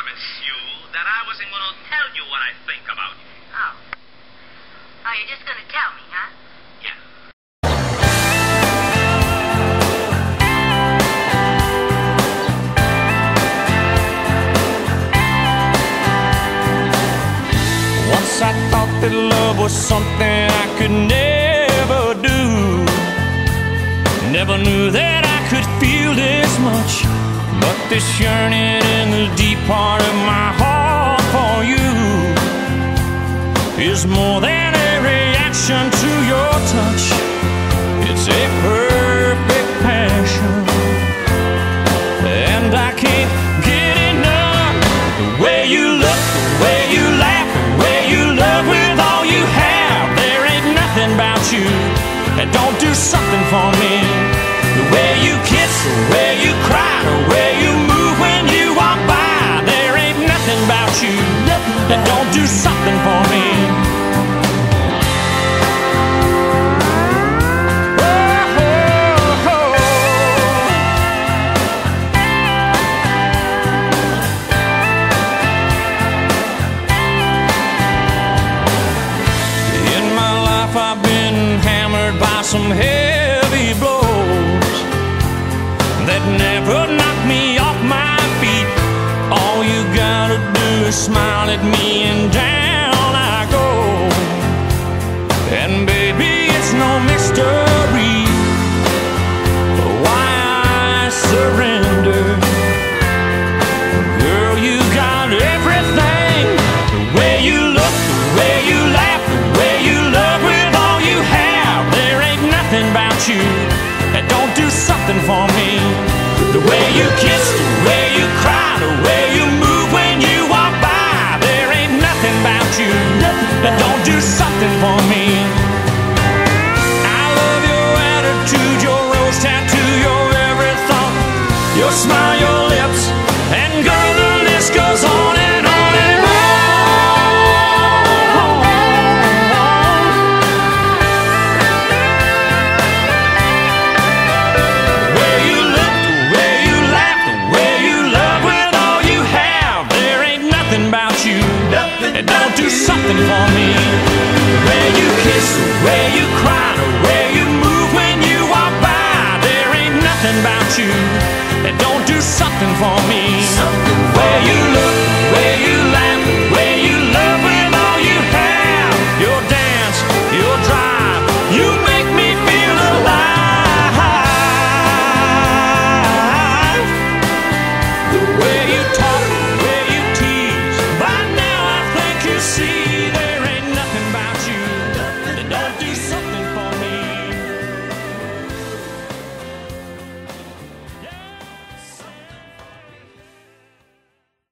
promise you that I wasn't going to tell you what I think about you. Oh. Oh, you're just gonna tell me, huh? Yeah. Once I thought that love was something I could never do. Never knew that I could feel this much. But this yearning in the deep part of my heart for you is more than a reaction to your touch. It's a perfect passion, and I can't get enough. The way you look, the way you laugh, the way you love with all you have. There ain't nothing about you that don't do something for me. The way you kiss, the way you cry, the way you move when you walk by. There ain't nothing about you that don't do something for me. In my life I've been hammered by some heavy blows that never knocked me off my feet. All you gotta do is smile at me and down I go. And baby, it's no mystery why I surrender. Girl, you got everything. The way you look, the way you laugh, the way you love with all you have. There ain't nothing about you that don't do something for me. The way you kiss, the way you cry, the way you move when you walk by. There ain't nothing about you that don't do something for me. I love your attitude, your rose tattoo, your every thought, your smile, your lips, and girl, the list goes on and on and on. The way you look, the way you laugh, the way you love with all you have. There ain't nothing about you that don't do something for me. The way you kiss, the way you cry, the way you move when you walk by. There ain't nothing about you that don't do something for me. The way you